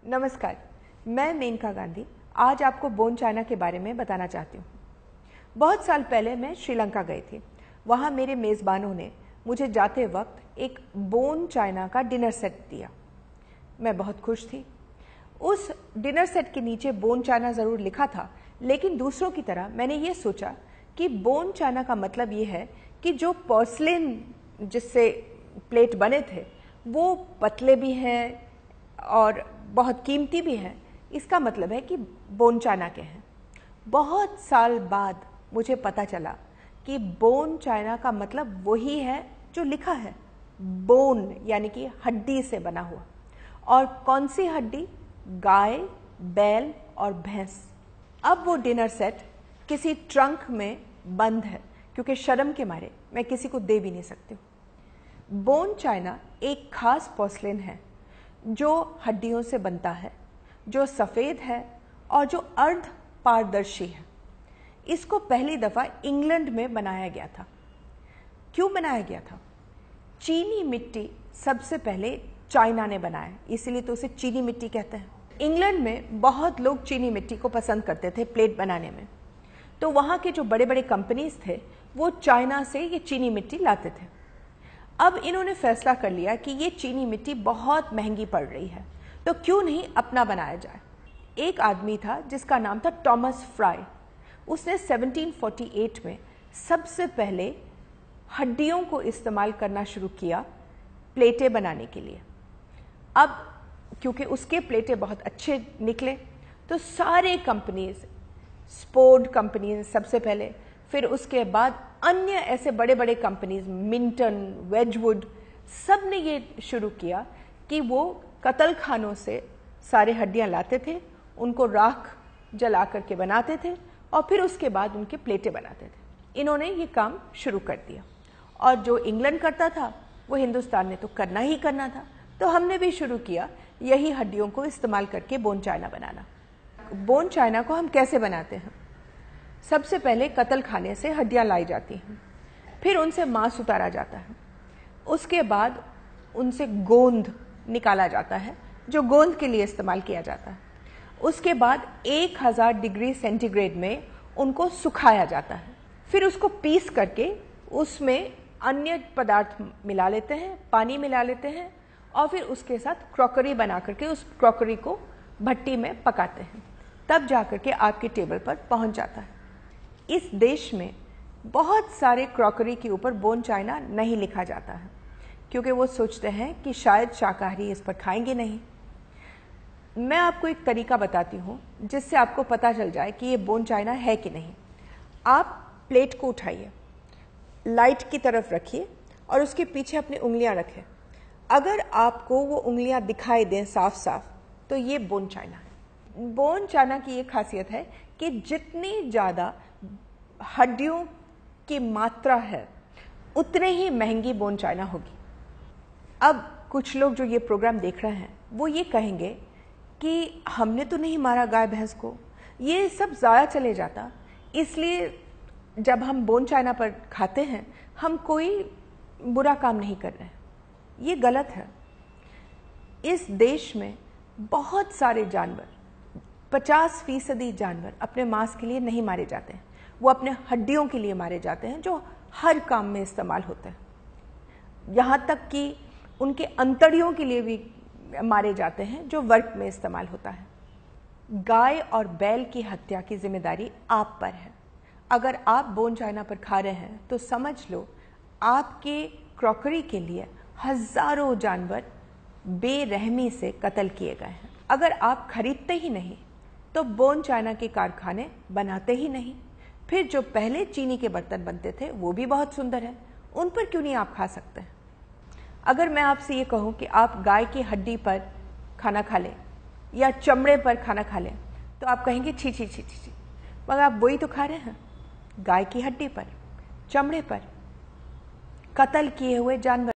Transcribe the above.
नमस्कार, मैं मेनका गांधी आज आपको बोन चाइना के बारे में बताना चाहती हूँ। बहुत साल पहले मैं श्रीलंका गई थी। वहाँ मेरे मेज़बानों ने मुझे जाते वक्त एक बोन चाइना का डिनर सेट दिया। मैं बहुत खुश थी। उस डिनर सेट के नीचे बोन चाइना ज़रूर लिखा था, लेकिन दूसरों की तरह मैंने ये सोचा कि बोन चाइना का मतलब ये है कि जो पोर्सलेन जिससे प्लेट बने थे वो पतले भी हैं और बहुत कीमती भी हैं। इसका मतलब है कि बोन चाइना के हैं। बहुत साल बाद मुझे पता चला कि बोन चाइना का मतलब वही है जो लिखा है, बोन यानी कि हड्डी से बना हुआ। और कौन सी हड्डी? गाय, बैल और भैंस। अब वो डिनर सेट किसी ट्रंक में बंद है, क्योंकि शर्म के मारे मैं किसी को दे भी नहीं सकती हूँ। बोन चाइना एक खास पोर्सलेन है जो हड्डियों से बनता है, जो सफ़ेद है और जो अर्ध पारदर्शी है। इसको पहली दफ़ा इंग्लैंड में बनाया गया था। क्यों बनाया गया था? चीनी मिट्टी सबसे पहले चाइना ने बनाया, इसीलिए तो उसे चीनी मिट्टी कहते हैं। इंग्लैंड में बहुत लोग चीनी मिट्टी को पसंद करते थे प्लेट बनाने में, तो वहाँ के जो बड़े बड़े कंपनीज थे वो चाइना से ये चीनी मिट्टी लाते थे। अब इन्होंने फैसला कर लिया कि ये चीनी मिट्टी बहुत महंगी पड़ रही है, तो क्यों नहीं अपना बनाया जाए। एक आदमी था जिसका नाम था थॉमस फ्राई। उसने 1748 में सबसे पहले हड्डियों को इस्तेमाल करना शुरू किया प्लेटें बनाने के लिए। अब क्योंकि उसके प्लेटें बहुत अच्छे निकले, तो सारे कंपनीज, स्पोर्ड कंपनीज सबसे पहले, फिर उसके बाद अन्य ऐसे बड़े बड़े कंपनीज, मिंटन, वेजवुड, सब ने ये शुरू किया कि वो कत्ल खानों से सारे हड्डियां लाते थे, उनको राख जला करके बनाते थे और फिर उसके बाद उनके प्लेटें बनाते थे। इन्होंने ये काम शुरू कर दिया और जो इंग्लैंड करता था वो हिंदुस्तान ने तो करना ही करना था, तो हमने भी शुरू किया यही हड्डियों को इस्तेमाल करके बोन चाइना बनाना। बोन चाइना को हम कैसे बनाते हैं? सबसे पहले कत्ल खाने से हड्डियां लाई जाती हैं, फिर उनसे मांस उतारा जाता है, उसके बाद उनसे गोंद निकाला जाता है जो गोंद के लिए इस्तेमाल किया जाता है। उसके बाद 1000 डिग्री सेंटीग्रेड में उनको सुखाया जाता है, फिर उसको पीस करके उसमें अन्य पदार्थ मिला लेते हैं, पानी मिला लेते हैं और फिर उसके साथ क्रॉकरी बना करके उस क्रॉकरी को भट्टी में पकाते हैं, तब जाकर के आपके टेबल पर पहुंच जाता है। इस देश में बहुत सारे क्रॉकरी के ऊपर बोन चाइना नहीं लिखा जाता है, क्योंकि वो सोचते हैं कि शायद शाकाहारी इस पर खाएंगे नहीं। मैं आपको एक तरीका बताती हूँ जिससे आपको पता चल जाए कि ये बोन चाइना है कि नहीं। आप प्लेट को उठाइए, लाइट की तरफ रखिए और उसके पीछे अपनी उंगलियां रखें। अगर आपको वो उंगलियां दिखाई दें साफ साफ, तो ये बोन चाइना है। बोन चाइना की ये खासियत है कि जितनी ज़्यादा हड्डियों की मात्रा है उतने ही महंगी बोन चाइना होगी। अब कुछ लोग जो ये प्रोग्राम देख रहे हैं वो ये कहेंगे कि हमने तो नहीं मारा गाय भैंस को, ये सब ज़ाया चले जाता, इसलिए जब हम बोन चाइना पर खाते हैं हम कोई बुरा काम नहीं कर रहे हैं। ये गलत है। इस देश में बहुत सारे जानवर, 50% जानवर अपने मांस के लिए नहीं मारे जाते हैं, वो अपने हड्डियों के लिए मारे जाते हैं जो हर काम में इस्तेमाल होते हैं। यहाँ तक कि उनके अंतड़ियों के लिए भी मारे जाते हैं जो वर्क में इस्तेमाल होता है। गाय और बैल की हत्या की जिम्मेदारी आप पर है। अगर आप बोन चाइना पर खा रहे हैं तो समझ लो आपके क्रॉकरी के लिए हजारों जानवर बेरहमी से कत्ल किए गए हैं। अगर आप खरीदते ही नहीं तो बोन चाइना के कारखाने बनाते ही नहीं। फिर जो पहले चीनी के बर्तन बनते थे वो भी बहुत सुंदर हैं, उन पर क्यों नहीं आप खा सकते हैं? अगर मैं आपसे ये कहूँ कि आप गाय की हड्डी पर खाना खा लें या चमड़े पर खाना खा लें, तो आप कहेंगे छी छी छी छी छी, मगर आप वही तो खा रहे हैं, गाय की हड्डी पर, चमड़े पर, कत्ल किए हुए जानवर।